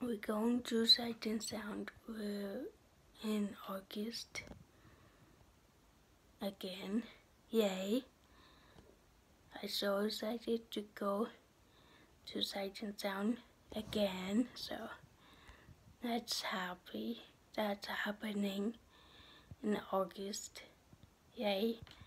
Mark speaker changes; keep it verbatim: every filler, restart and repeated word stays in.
Speaker 1: we're going to Sight and Sound uh, in August again. Yay! I'm so excited to go to Sight and Sound again, so that's happy. That's happening in August. Yay!